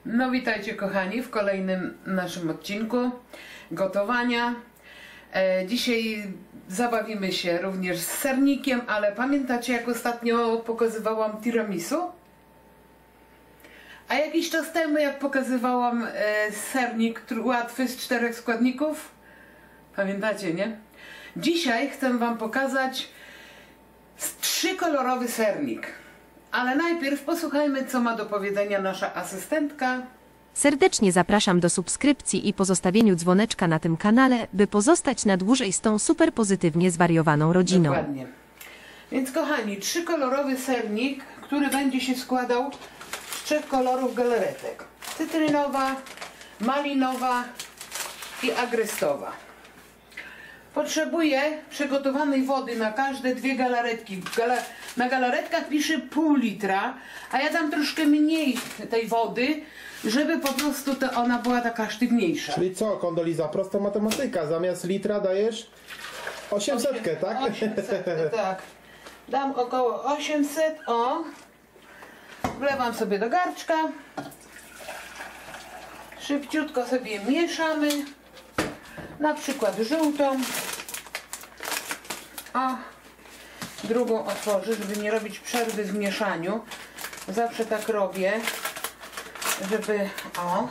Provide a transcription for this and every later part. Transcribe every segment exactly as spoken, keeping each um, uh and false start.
No witajcie kochani w kolejnym naszym odcinku gotowania. E, dzisiaj zabawimy się również z sernikiem, ale pamiętacie, jak ostatnio pokazywałam tiramisu? A jakiś czas temu, jak pokazywałam e, sernik łatwy z czterech składników? Pamiętacie, nie? Dzisiaj chcę wam pokazać trzykolorowy sernik. Ale najpierw posłuchajmy, co ma do powiedzenia nasza asystentka. Serdecznie zapraszam do subskrypcji i pozostawieniu dzwoneczka na tym kanale, by pozostać na dłużej z tą super pozytywnie zwariowaną rodziną. Dokładnie. Więc kochani, trzykolorowy sernik, który będzie się składał z trzech kolorów galaretek. Cytrynowa, malinowa i agrestowa. Potrzebuję przygotowanej wody na każde dwie galaretki. Gala na galaretkach pisze pół litra, a ja dam troszkę mniej tej wody, żeby po prostu to ona była taka sztywniejsza. Czyli co, Kondoliza? Prosta matematyka. Zamiast litra dajesz osiemset, tak? osiemset, tak. Dam około osiemset, o. Wlewam sobie do garczka. Szybciutko sobie mieszamy. Na przykład żółtą. O. Drugą otworzę, żeby nie robić przerwy w mieszaniu. Zawsze tak robię, żeby... O.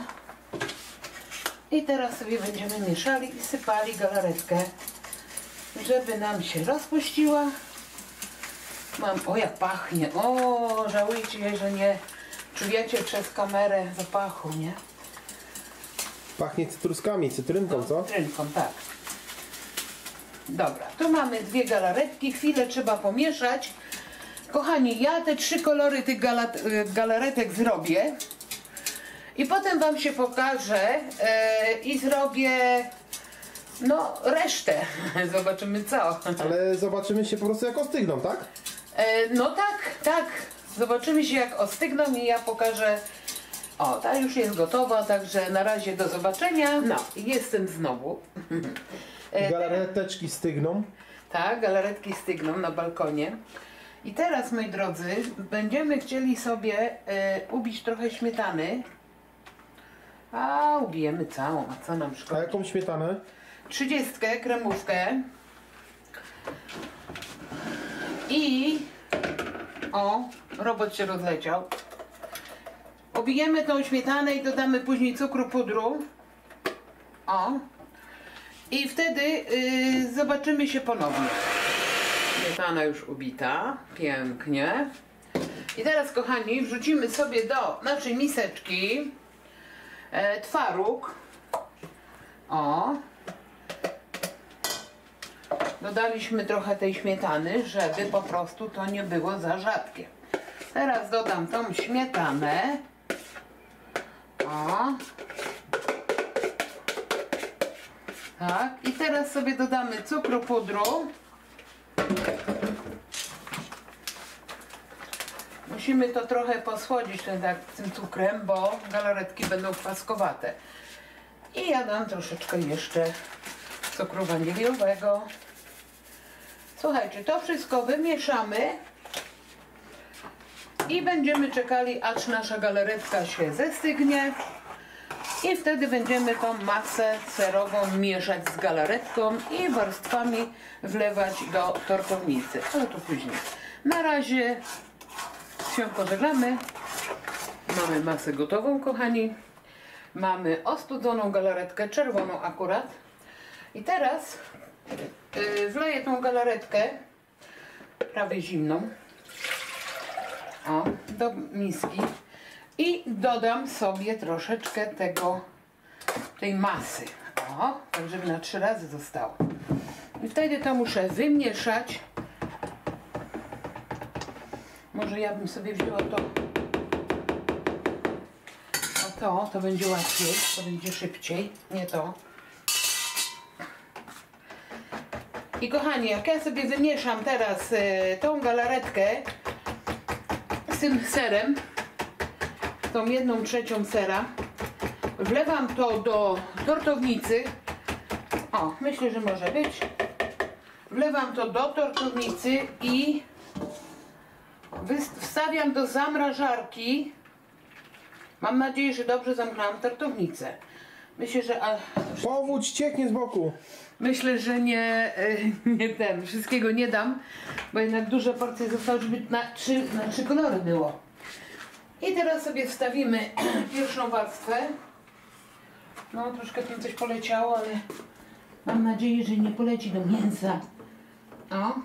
I teraz sobie będziemy mieszali i sypali galaretkę, żeby nam się rozpuściła. Mam... O, jak pachnie. O, żałujcie, że nie czujecie przez kamerę zapachu, nie? Pachnie cytruskami, cytrynką, co? Cytrynką, tak. Dobra, tu mamy dwie galaretki, chwilę trzeba pomieszać. Kochani, ja te trzy kolory tych galaretek zrobię i potem wam się pokażę yy, i zrobię no resztę. Zobaczymy co. Ale zobaczymy się po prostu, jak ostygną, tak? Yy, no tak, tak. Zobaczymy się, jak ostygną i ja pokażę. O, ta już jest gotowa, także na razie do zobaczenia. No, jestem znowu. Galareteczki stygną. Tak, galaretki stygną na balkonie. I teraz, moi drodzy, będziemy chcieli sobie e, ubić trochę śmietany. A, ubijemy całą, a co nam A szkodzi? jaką śmietanę? Trzydziestkę, kremówkę. I... O, robot się rozleciał. Ubijemy tą śmietanę i dodamy później cukru, pudru. O. I wtedy yy, zobaczymy się ponownie. Śmietana już ubita. Pięknie. I teraz, kochani, wrzucimy sobie do naszej miseczki e, twaróg. O. Dodaliśmy trochę tej śmietany, żeby po prostu to nie było za rzadkie. Teraz dodam tą śmietanę. O. Tak. I teraz sobie dodamy cukru, pudru. Musimy to trochę posłodzić ten, tak, tym cukrem, bo galaretki będą kwaskowate. I ja dam troszeczkę jeszcze cukru waniliowego. Słuchajcie, to wszystko wymieszamy i będziemy czekali, aż nasza galaretka się zestygnie. I wtedy będziemy tą masę serową mieszać z galaretką i warstwami wlewać do tortownicy. Ale to później. Na razie się pożegnamy. Mamy masę gotową, kochani. Mamy ostudzoną galaretkę, czerwoną akurat. I teraz yy, wleję tą galaretkę, prawie zimną, o, do miski. I dodam sobie troszeczkę tego, tej masy. O, tak żeby na trzy razy zostało. I wtedy to muszę wymieszać. Może ja bym sobie wzięła to. O to, to będzie łatwiej, to będzie szybciej, nie to. I kochani, jak ja sobie wymieszam teraz y, tą galaretkę z tym serem, tą jedną trzecią sera, wlewam to do tortownicy. O, myślę, że może być. Wlewam to do tortownicy i wstawiam do zamrażarki Mam nadzieję, że dobrze zamknęłam tartownicę. Myślę, że... A, Powódź cieknie z boku. myślę, że nie, y, nie ten, wszystkiego nie dam, bo jednak duże porcje zostały, żeby na trzy, na trzy kolory było. I teraz sobie wstawimy pierwszą warstwę. No, troszkę tam coś poleciało, ale mam nadzieję, że nie poleci do mięsa. O.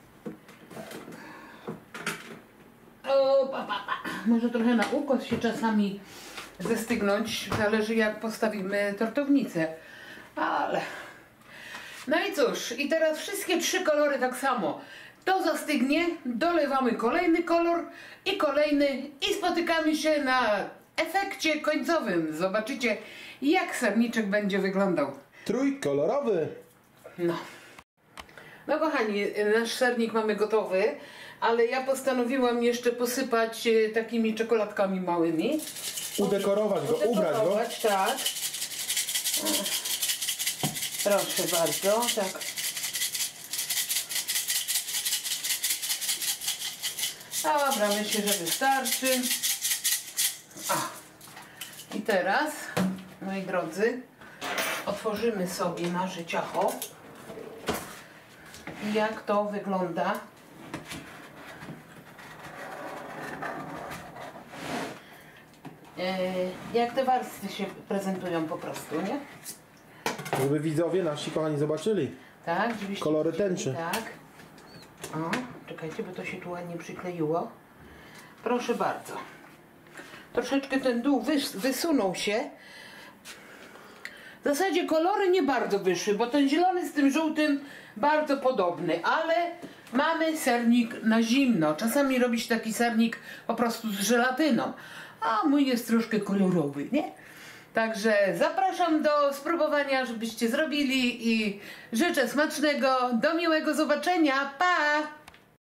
O, pa, pa, pa. Może trochę na ukos się czasami zestygnąć, zależy jak postawimy tortownicę. Ale... No i cóż, i teraz wszystkie trzy kolory tak samo. To zastygnie, dolewamy kolejny kolor i kolejny i spotykamy się na efekcie końcowym. Zobaczycie, jak serniczek będzie wyglądał. Trójkolorowy. No. No kochani, nasz sernik mamy gotowy, ale ja postanowiłam jeszcze posypać e, takimi czekoladkami małymi. Udekorować go, ubrać go. Udekorować, tak. Proszę bardzo, tak. Dobra, myślę, że wystarczy. A. I teraz, moi drodzy, otworzymy sobie nasze ciacho. Jak to wygląda. E, jak te warstwy się prezentują po prostu, nie? Żeby widzowie nasi kochani zobaczyli. Tak, żebyście Kolory widzieli, tęczy. Tak. O, czekajcie, bo to się tu ładnie przykleiło. Proszę bardzo. Troszeczkę ten dół wys wysunął się. W zasadzie kolory nie bardzo wyszły, bo ten zielony z tym żółtym bardzo podobny, ale mamy sernik na zimno. Czasami robi się taki sernik po prostu z żelatyną, a mój jest troszkę kolorowy, nie? Także zapraszam do spróbowania, żebyście zrobili i życzę smacznego, do miłego zobaczenia, pa!